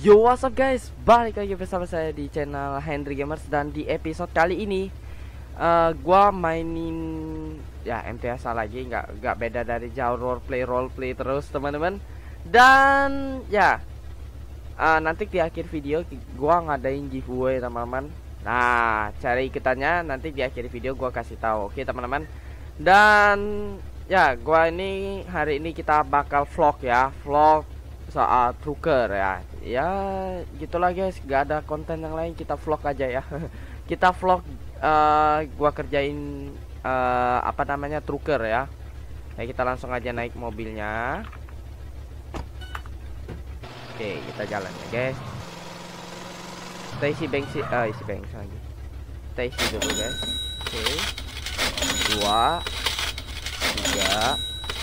Yo, what's up guys, balik lagi bersama saya di channel Henry Gamers. Dan di episode kali ini gua mainin ya MTS lagi, nggak beda dari jauh, roleplay terus teman-teman. Dan ya nanti di akhir video gua ngadain giveaway teman-teman. Nah, cari ikutannya nanti di akhir video gua kasih tahu, oke teman-teman. Dan ya gua ini hari ini kita bakal vlog soal trucker ya gitulah guys, gak ada konten yang lain, kita vlog aja ya. Kita vlog gua kerjain apa namanya, trucker ya. Kita langsung aja naik mobilnya. Oke, kita jalan ya guys. Kita isi bensin lagi, kita isi dulu guys. Oke, 2 3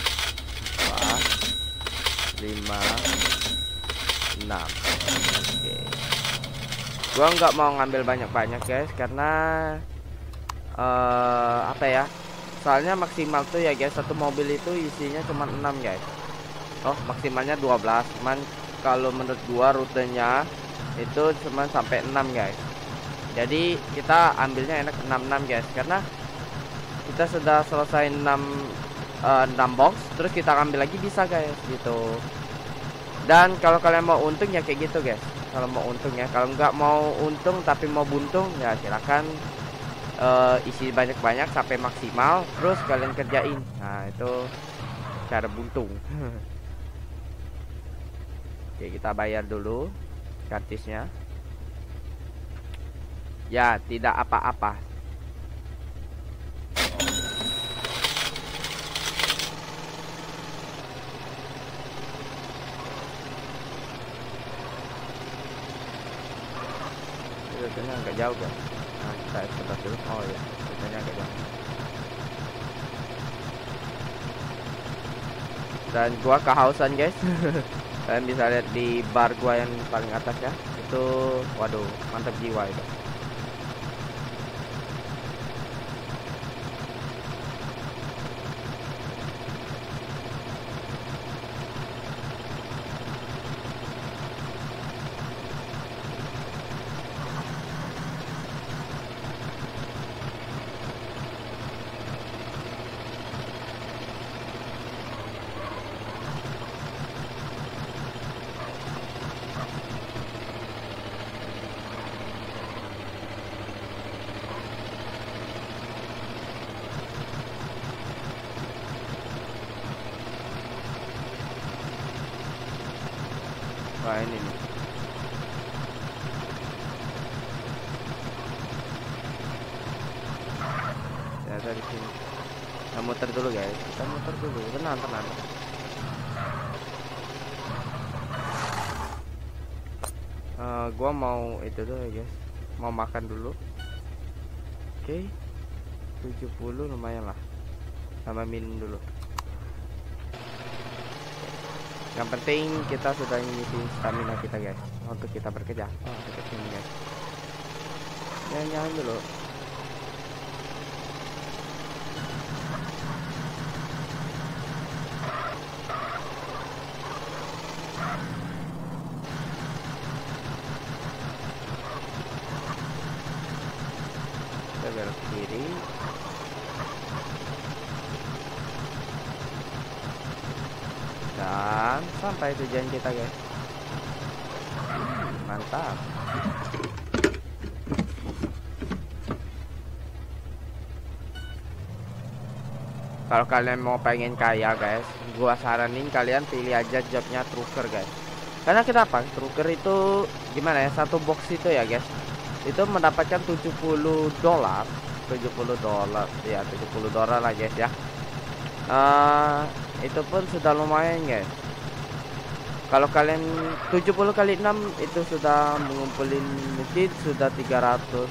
4 5 6. Oke, gua nggak mau ngambil banyak-banyak guys, karena apa ya, soalnya maksimal tuh ya guys, satu mobil itu isinya cuma 6 guys. Oh, maksimalnya 12, cuman kalau menurut gua rutenya itu cuma sampai 6 guys. Jadi kita ambilnya enak 66 guys, karena kita sudah selesai 6 box, terus kita ambil lagi bisa guys gitu. Dan kalau kalian mau untung ya kayak gitu guys, kalau mau untung ya. Kalau nggak mau untung tapi mau buntung ya silakan isi banyak-banyak sampai maksimal, terus kalian kerjain. Nah, itu cara buntung. Oke, kita bayar dulu kartisnya. Ya, tidak apa-apa. Rutenya agak jauh kan. Nah, kita eksploit dulu. Oh ya, rutenya agak jauh. Dan gua kehausan guys. Kalian bisa lihat di bar gua yang paling atas ya. Itu waduh, mantap jiwa itu. Wah, ini nih. Ternyata di sini. Kita muter dulu guys. Kita muter dulu. Tenang. Gua mau itu dulu ya guys. Mau makan dulu. Oke. 70 lumayan lah. Sama minum dulu. Yang penting kita sudah ngisi stamina kita guys, untuk kita bekerja. Oh, dekat sini guys. Jangan dulu. Kita belok kiri. Dan sampai tujuan kita guys. Mantap. Kalau kalian mau pengen kaya guys, gua saranin kalian pilih aja jobnya trucker guys. Karena kenapa? Trucker itu gimana ya, satu box itu ya guys, itu mendapatkan $70. $70 ya, $70 lah guys ya. Itu pun sudah lumayan guys. Kalau kalian 70 kali 6 itu sudah mengumpulin mungkin sudah 300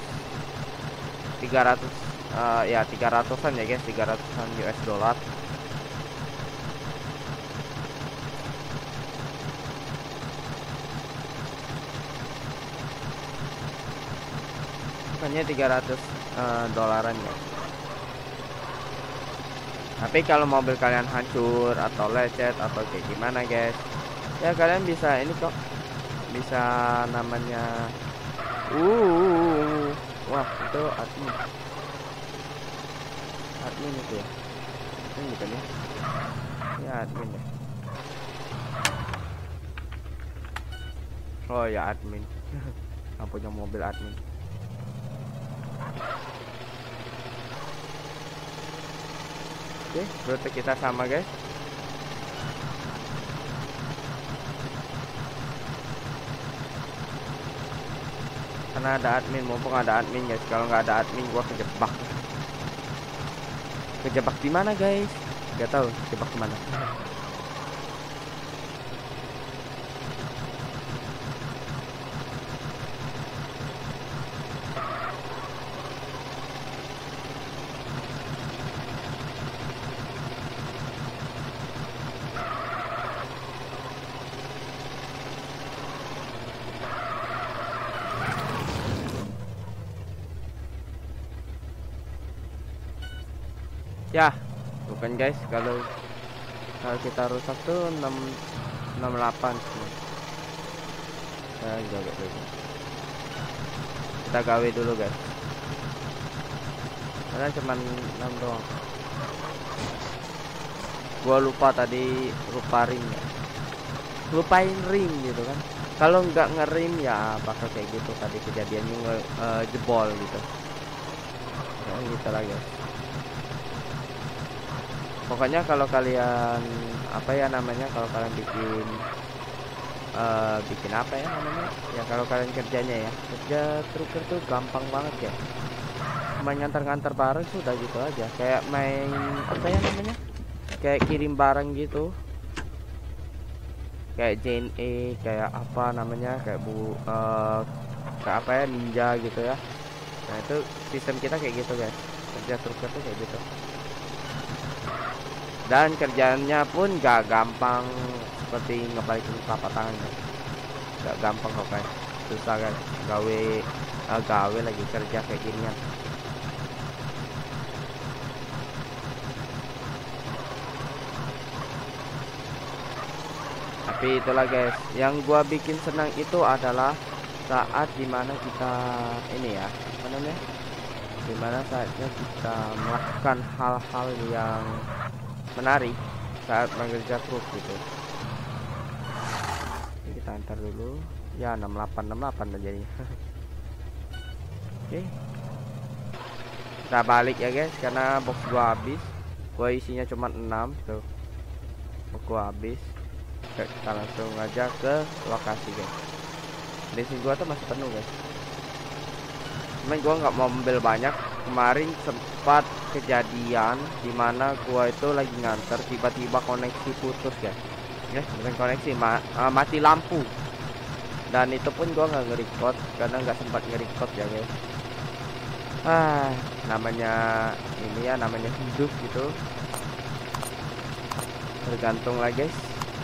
ya 300-an ya guys, 300-an US dollar. Bukannya 300 dolaran ya. Tapi kalau mobil kalian hancur atau lecet atau kayak gimana guys, ya kalian bisa ini kok, bisa namanya wah itu admin itu ya, ini bukan ya, ya admin ya, oh ya admin. Yang punya mobil admin. Oke, rute kita sama guys. Karena ada admin, mumpung ada admin guys. Kalau nggak ada admin gua kejebak. Kejebak di mana guys? Gak tahu kejebak di mana. Ya, bukan guys, kalau kita rusak tuh 68. Kita gawe dulu guys. Karena cuman 6 doang. Gua lupa tadi lupa rim ya. Lupain rim gitu kan. Kalau nggak ngerim ya bakal kayak gitu tadi kejadiannya jebol gitu. Ya gitu lah guys. Pokoknya kalau kalian apa ya namanya, kalau kalian bikin apa ya namanya ya, kalau kalian kerjanya ya kerja trucker tuh gampang banget ya, main ngantar-ngantar barang sudah gitu aja, kayak main apa ya namanya, kayak kirim barang gitu, kayak JNE, kayak apa namanya, kayak kayak apa ya, ninja gitu ya. Nah itu sistem kita kayak gitu guys, kerja trucker tuh kayak gitu. Dan kerjaannya pun gak gampang seperti ngebalikin telapak tangan guys. Gak gampang kok guys, susah kan gawe lagi kerja kayak ginian. Tapi itulah guys, yang gua bikin senang itu adalah saat dimana kita ini ya apa namanya, dimana saatnya kita melakukan hal-hal yang menarik saat mengerja truk gitu. Ini kita antar dulu ya, 68 udah jadi. Oke, kita balik ya guys, karena box gua habis. Gua isinya cuma 6 tuh, box gua habis. Oke, kita langsung aja ke lokasi guys. Bensin gua tuh masih penuh guys, cuman gua nggak mau ambil banyak. Kemarin sempat kejadian dimana gua itu lagi nganter, tiba-tiba koneksi putus guys. Ya bukan koneksi, mati lampu. Dan itu pun gua nggak nge-record karena nggak sempat nge-record ya guys. Namanya ini ya, namanya hidup gitu, tergantung lah guys.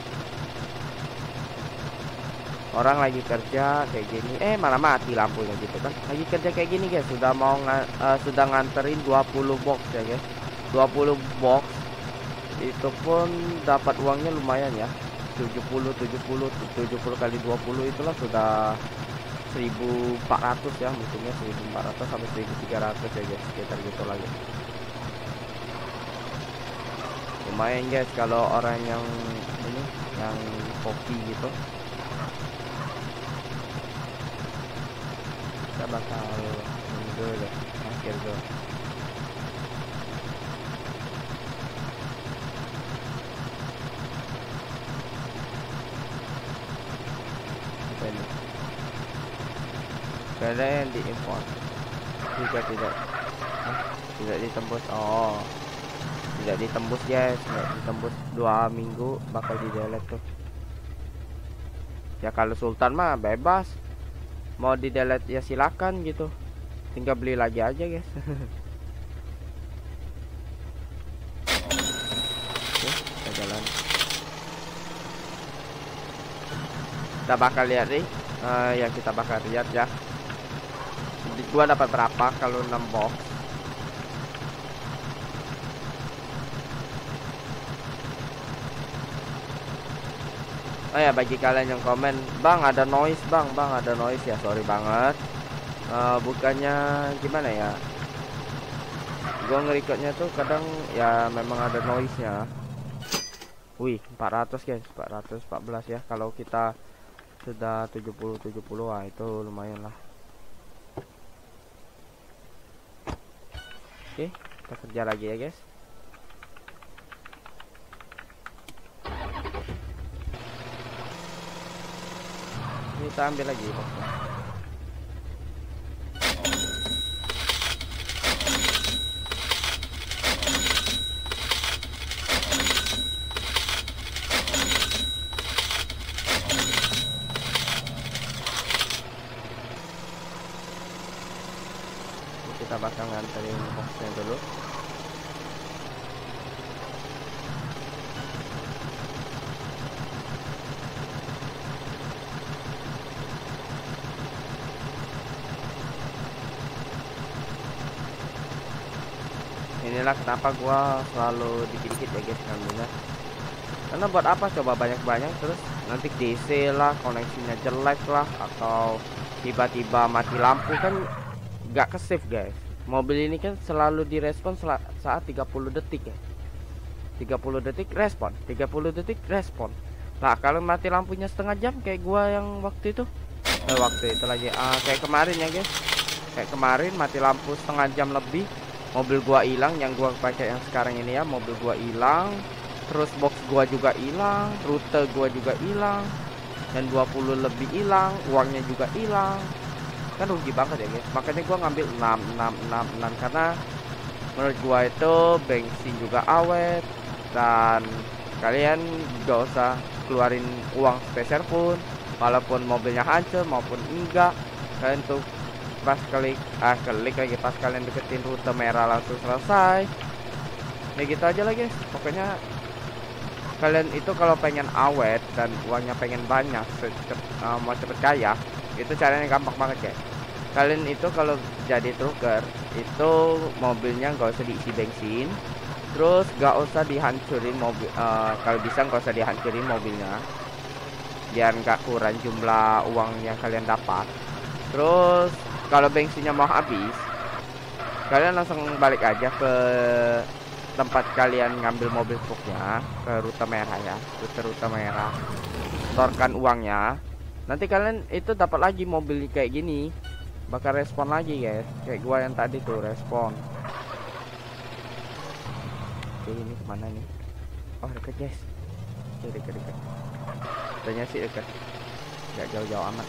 Orang lagi kerja kayak gini malah mati lampunya gitu kan. Lagi kerja kayak gini guys, sudah mau sudah nganterin 20 box ya guys. 20 box itu pun dapat uangnya lumayan ya, 70 kali 20 itulah sudah 1.400 ya, mungkinnya 1.400 sampai 1.300 ya guys, sekitar gitu lagi. Lumayan guys kalau orang yang ini, yang kopi gitu. Kita bakal mundur deh, akhir tuh. Apa ini? Karena yang diimport juga tidak ditembus. Oh, tidak ditembus guys, tidak ditembus 2 minggu bakal di delete tuh. Ya kalau Sultan mah bebas, mau di delete ya silakan gitu, tinggal beli lagi aja guys. Oke, kita jalan. Kita bakal lihat nih ya, kita bakal lihat ya gua dapat berapa kalau 6 box. Oh ya, bagi kalian yang komen, bang ada noise, bang ada noise ya, sorry banget. Bukannya gimana ya, gua ngerekodnya tuh kadang ya memang ada noise nya. Wih, 400 guys, 414 ya. Kalau kita sudah 70 wah itu lumayan lah. Oke, kita kerja lagi ya guys. Kita ambil lagi boxnya. Kita bakal nganterin boxnya dulu. Inilah kenapa gua selalu dikit-dikit ya guys ngambilnya. Karena buat apa coba banyak-banyak terus nanti DC lah, koneksinya jelek lah, atau tiba-tiba mati lampu kan gak ke save guys. Mobil ini kan selalu direspon saat 30 detik ya. 30 detik respon, 30 detik respon. Nah kalau mati lampunya setengah jam kayak gua yang waktu itu lagi kayak kemarin ya guys. Kayak kemarin mati lampu setengah jam lebih, mobil gua hilang, yang gua pakai yang sekarang ini ya, mobil gua hilang, terus box gua juga hilang, rute gua juga hilang, dan 20 lebih hilang, uangnya juga hilang. Kan rugi banget ya guys. Makanya gua ngambil 6 karena menurut gua itu bensin juga awet, dan kalian gak usah keluarin uang spesial pun, walaupun mobilnya hancur maupun enggak. Kalian tuh pas klik lagi pas kalian deketin rute merah langsung selesai. Ya gitu aja lah guys. Pokoknya kalian itu kalau pengen awet dan uangnya pengen banyak, mau cepet kaya, itu caranya gampang banget guys. Kalian itu kalau jadi trucker itu mobilnya nggak usah diisi bensin, terus nggak usah dihancurin mobil, kalau bisa nggak usah dihancurin mobilnya biar nggak kurang jumlah uang yang kalian dapat. Terus kalau bensinnya mau habis, kalian langsung balik aja ke tempat kalian ngambil mobil truknya, ke rute merah ya, rute merah, setorkan uangnya. Nanti kalian itu dapat lagi mobil kayak gini, bakal respon lagi guys, kayak gua yang tadi tuh respon. Oke, ini kemana nih? Oh deket guys, deket. Katanya sih deket, nggak jauh-jauh amat.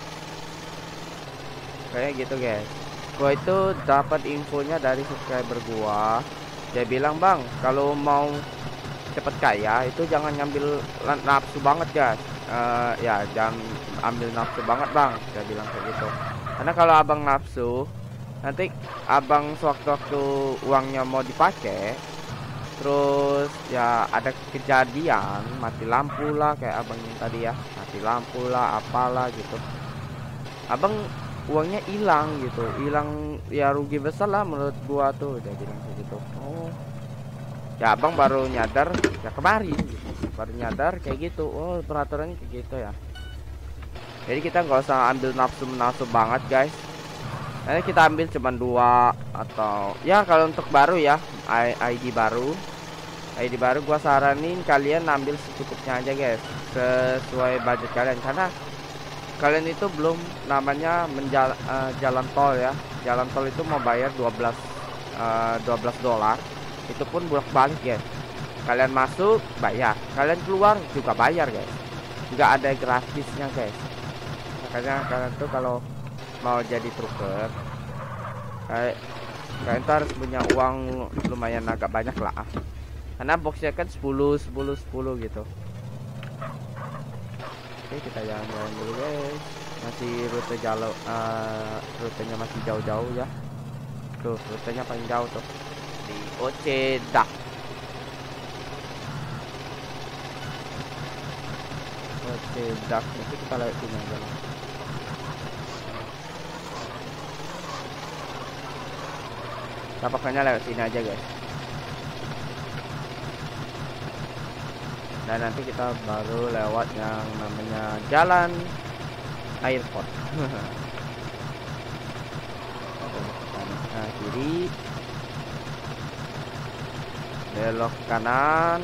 Kayak gitu guys. Gua itu dapat infonya dari subscriber gua. Dia bilang, bang kalau mau cepet kaya itu jangan ngambil nafsu banget guys. Ya jangan ambil nafsu banget bang, dia bilang kayak gitu. Karena kalau abang nafsu, nanti abang sewaktu-waktu uangnya mau dipakai, terus ya ada kejadian mati lampu lah kayak abang yang tadi ya, mati lampu lah apalah gitu, abang uangnya hilang gitu, hilang ya, rugi besar lah menurut gua tuh, dia bilang kayak gitu. Oh ya abang baru nyadar ya kemarin gitu. Baru nyadar kayak gitu, oh peraturannya kayak gitu ya. Jadi kita nggak usah ambil nafsu banget guys. Nanti kita ambil cuman 2 atau ya kalau untuk baru ya, ID baru gua saranin kalian ambil secukupnya aja guys, sesuai budget kalian. Karena kalian itu belum namanya jalan tol ya. Jalan tol itu mau bayar 12 dolar. Itu pun bolak-balik guys. Kalian masuk bayar, kalian keluar juga bayar guys. Nggak ada gratisnya guys. Makanya kalian tuh kalau mau jadi trucker, kalian tuh harus punya uang lumayan agak banyak lah. Karena boxnya kan 10 gitu. Oke, kita jalan-jalan dulu guys. Masih rutenya masih jauh-jauh ya. Tuh rutenya paling jauh tuh di Ocedak. Ocedak itu kita lewat sini aja lah. Pokoknya lewat sini aja guys. dan nanti kita baru lewat yang namanya jalan airport. Nah, kiri, belok kanan,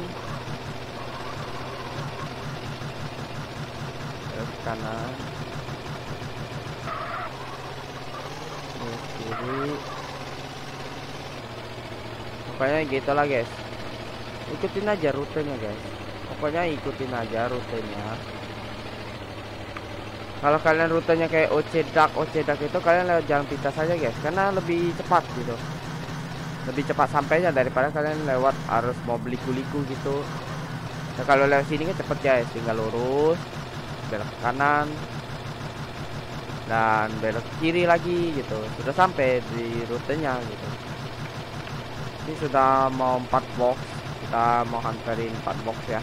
belok kanan, belok kiri. Pokoknya gitu lah guys, ikutin aja rutenya guys, pokoknya ikutin aja rutenya. Kalau kalian rutenya kayak Ocedak itu, kalian lewat jalan pintas saja guys, karena lebih cepat gitu, lebih cepat sampainya daripada kalian lewat arus mau liku-liku gitu. Nah, kalau lewat sini kan cepet guys, tinggal lurus, belok ke kanan, dan belok ke kiri lagi gitu, sudah sampai di rutenya gitu. Ini sudah mau 4 box, kita mau hantarin 4 box ya.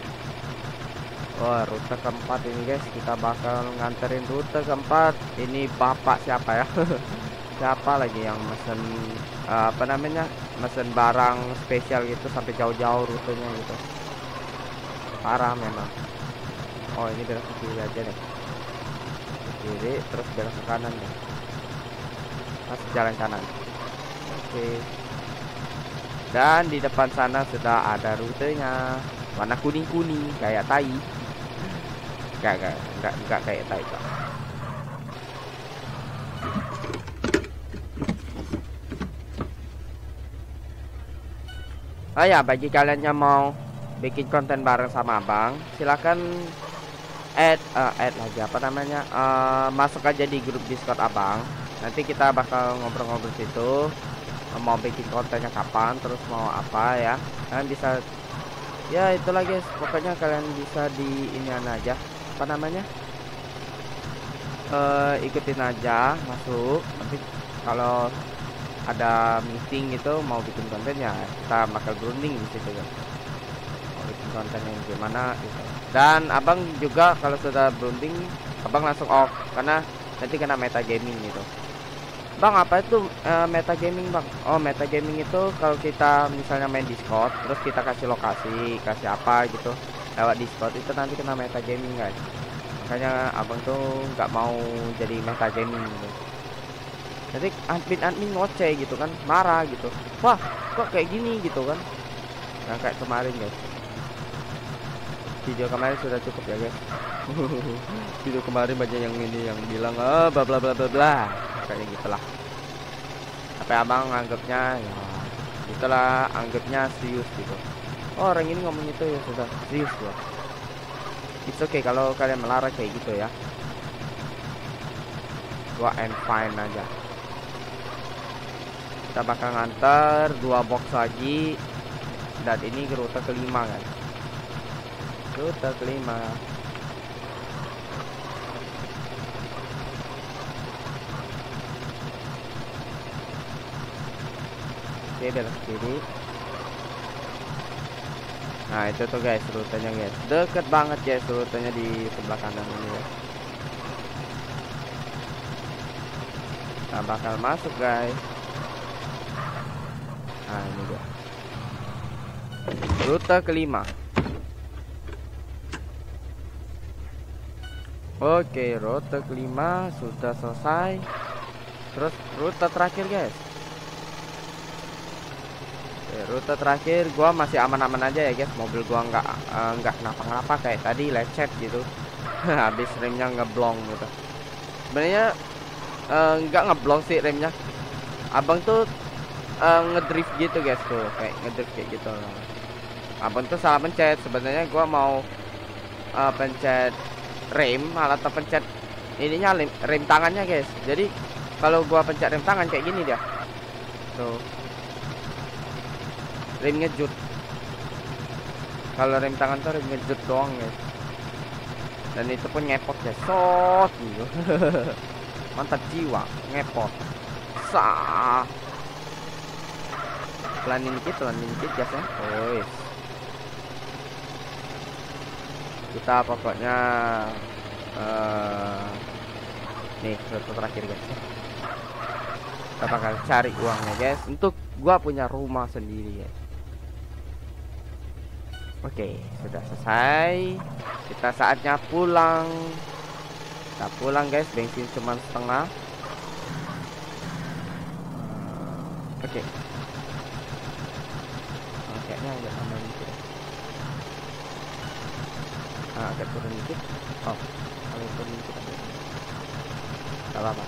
Wah, rute keempat ini guys, kita bakal nganterin rute keempat. Ini bapak siapa ya? Siapa lagi yang mesen apa namanya, mesen barang spesial gitu sampai jauh-jauh rutenya gitu, parah memang. Oh, ini belok ke kiri aja deh, ke kiri terus belok ke kanan deh, masuk jalan kanan. Oke, dan di depan sana sudah ada rutenya, warna kuning-kuning kayak tai. Enggak kayak tai kok. Oh ya, bagi kalian yang mau bikin konten bareng sama abang, silakan add lagi apa namanya, masuk aja di grup Discord abang. Nanti kita bakal ngobrol-ngobrol situ, mau bikin kontennya kapan, terus mau apa ya. Kalian bisa, ya itulah guys, pokoknya kalian bisa di inian aja, apa namanya, ikutin aja masuk. Nanti kalau ada meeting gitu mau bikin kontennya, kita bakal berunding di situ kan, mau bikin konten yang gimana gitu. Dan abang juga kalau sudah berunding, abang langsung off karena nanti kena meta gaming gitu. Bang, apa itu meta gaming bang? Oh, meta gaming itu kalau kita misalnya main Discord, terus kita kasih lokasi, kasih apa gitu lewat Discord, itu nanti kena meta gaming guys. Makanya abang tuh nggak mau jadi meta gaming gitu. Jadi admin ngoceh gitu kan, marah gitu, wah kok kayak gini gitu kan. Nah, kayak kemarin guys, video kemarin sudah cukup ya guys. Video kemarin banyak yang ini yang bilang bla bla bla bla bla, kayak gitulah. Tapi abang anggapnya ya itulah, anggapnya serius gitu. Oh, orang ini ngomong itu ya sudah serius gua. It's okay kalau kalian melarang kayak gitu ya, gua and fine aja. Kita bakal nganter 2 box lagi, dan ini ke rute kelima kan, rute kelima. Oke, belok kiri. Nah, itu tuh guys rutenya guys, deket banget guys rutenya di sebelah kanan ini ya. Kita bakal masuk guys. Nah, ini dia rute kelima. Oke, rute kelima sudah selesai. Terus rute terakhir guys. Oke, rute terakhir gua masih aman-aman aja ya guys, mobil gua nggak kenapa-kenapa kayak tadi lecet gitu. Habis remnya ngeblong gitu. Sebenarnya nggak ngeblong sih remnya, abang tuh ngedrift gitu guys, tuh kayak ngedrift kayak gitu. Abang tuh salah pencet, sebenarnya gua mau pencet rem, malah terpencet ininya rem tangannya guys. Jadi kalau gua pencet rem tangan kayak gini dia tuh, rem ngejut. Kalau rem tangan tuh rem ngejut doang guys, dan itu pun ngepot guys, sot gitu. Mantap jiwa, ngepot sah. Pelanin dikit guys ya. Oh, kita pokoknya nih rute terakhir guys, kita bakal cari uangnya guys, untuk gua punya rumah sendiri guys. Oke, sudah selesai. Kita saatnya pulang. Kita pulang guys, bensin cuma setengah. Oke. Kayaknya agak tambah dikit. Agak turun dikit. Oh, agak turun dikit aja. Gak apa-apa.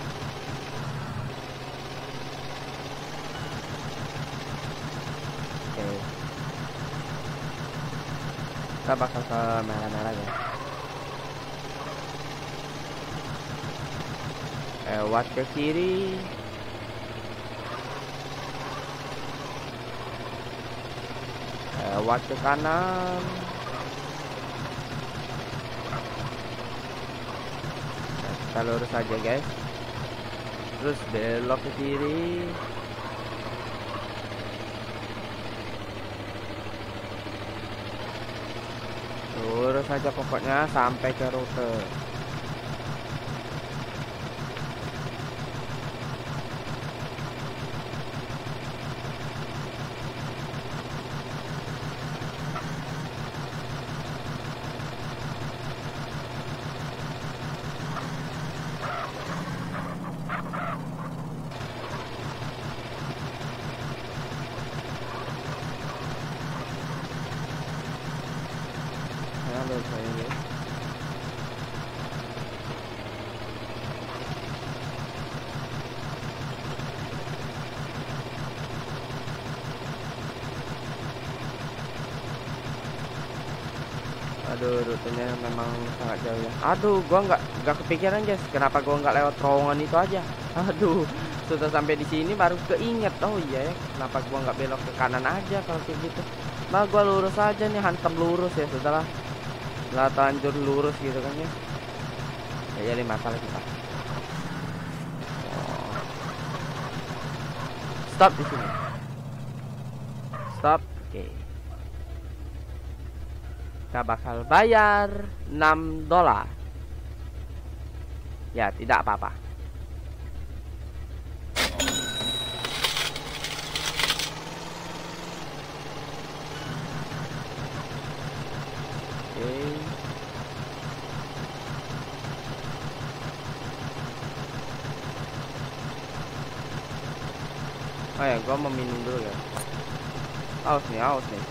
Oke. Kita bakal ke merah-merah ya. Lewat ke kiri. Lewat ke kanan. Nah, kita lurus aja guys. Terus belok ke kiri. Lurus aja pokoknya sampai ke rute. Lurus aja guys. Aduh, rutenya memang sangat jauh ya. Aduh, gua nggak kepikiran guys. Kenapa gua nggak lewat terowongan itu aja? Aduh, sudah sampai di sini baru keinget. Oh iya ya, kenapa gua nggak belok ke kanan aja kalau kayak gitu? Nah, gua lurus aja nih, hantam lurus ya, sudahlah. Lah tanjur lurus gitu kan ya. Ya jadi masalah kita. Oh. Stop di sini. Stop. Oke. Kita bakal bayar $6. Ya, tidak apa-apa. Oke. Oh ya, gua mau minum dulu ya. Aus nih, aus nih.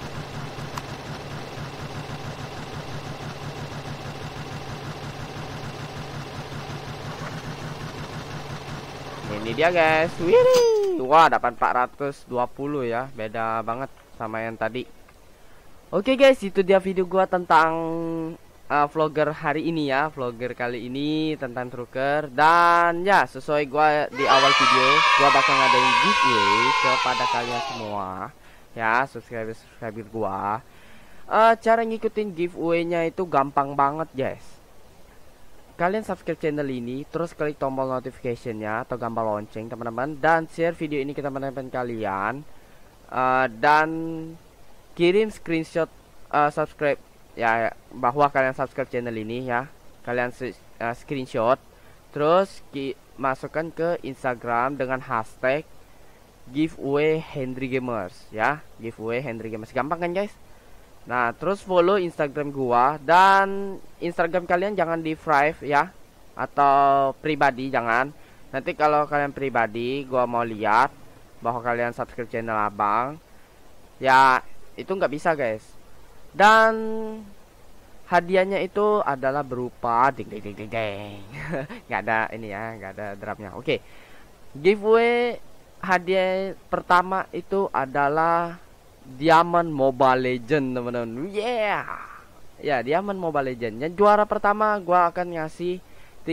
Ini dia guys. Wih, wah dapat 420 ya. Beda banget sama yang tadi. Oke guys, itu dia video gua tentang vlogger hari ini ya. Vlogger kali ini tentang trucker. Dan ya, sesuai gua di awal video, gua bakal ngadain giveaway kepada kalian semua. Ya, subscriber gua. Cara ngikutin giveaway-nya itu gampang banget guys. Kalian subscribe channel ini, terus klik tombol notification-nya atau gambar lonceng teman-teman, dan share video ini ke teman-teman kalian, dan kirim screenshot subscribe ya, bahwa kalian subscribe channel ini ya. Kalian screenshot, terus masukkan ke Instagram dengan hashtag giveaway Hendry Gamers ya, giveaway Hendry Gamers. Gampang kan guys? Nah, terus follow Instagram gua, dan Instagram kalian jangan di private ya, atau pribadi jangan. Nanti kalau kalian pribadi, gua mau lihat bahwa kalian subscribe channel abang. Ya, itu nggak bisa guys. Dan hadiahnya itu adalah berupa ding ding ding ding ding. Nggak ada ini ya, nggak ada drumnya. Oke. Giveaway hadiah pertama itu adalah Diamond Mobile Legend teman-teman. Yeah. Ya, Diamond Mobile Legend. Yang juara pertama gua akan ngasih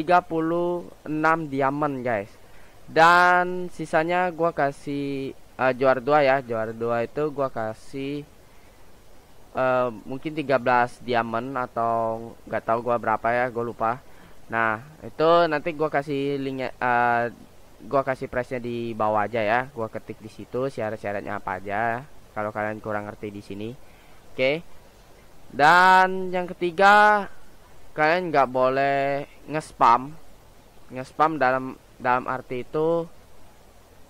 36 diamond guys. Dan sisanya gua kasih juara 2 ya. Juara 2 itu gua kasih mungkin 13 diamond atau nggak tahu gua berapa ya, gua lupa. Nah, itu nanti gua kasih linknya, gua kasih price-nya di bawah aja ya. Gua ketik di situ syarat-syaratnya apa aja kalau kalian kurang ngerti di sini. Oke. Dan yang ketiga, kalian nggak boleh nge-spam. Nge-spam dalam arti itu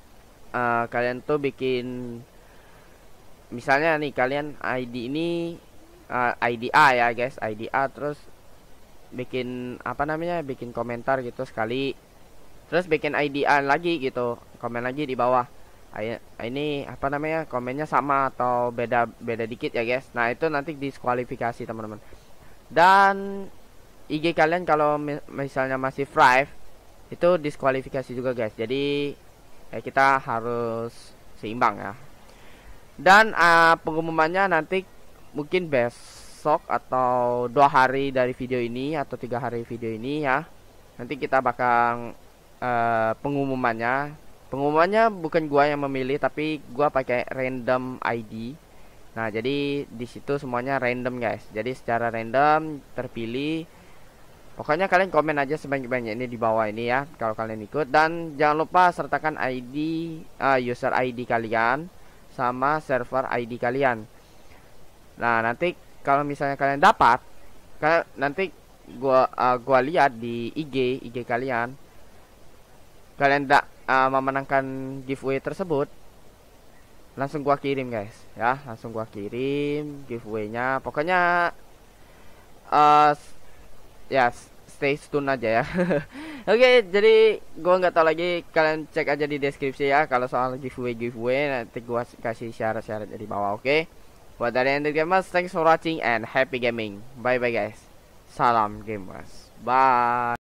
kalian tuh bikin, misalnya nih kalian ID ini IDA ya guys, IDA, terus bikin apa namanya, bikin komentar gitu sekali, terus bikin IDA lagi gitu, komen lagi di bawah. Ini apa namanya, komennya sama atau beda beda dikit ya guys. Nah itu nanti diskualifikasi teman-teman. Dan IG kalian kalau misalnya masih private itu diskualifikasi juga guys. Jadi kita harus seimbang ya. Dan pengumumannya nanti mungkin besok atau 2 hari dari video ini atau 3 hari video ini ya. Nanti kita bakal pengumumannya bukan gua yang memilih, tapi gua pakai random ID. Nah jadi di situ semuanya random guys. Jadi secara random terpilih. Pokoknya kalian komen aja sebanyak-banyak ini di bawah ini ya kalau kalian ikut. Dan jangan lupa sertakan ID, user ID kalian sama server ID kalian. Nah nanti kalau misalnya kalian dapat, nanti gua lihat di IG kalian tidak memenangkan giveaway tersebut, langsung gua kirim guys ya, langsung gua kirim giveaway-nya. Pokoknya ya stay tune aja ya. Oke, jadi gua nggak tahu lagi, kalian cek aja di deskripsi ya kalau soal giveaway nanti gua kasih syarat-syarat di bawah. Oke, buat dari Ender Gamers, thanks for watching and happy gaming. Bye bye guys, salam gamers, bye.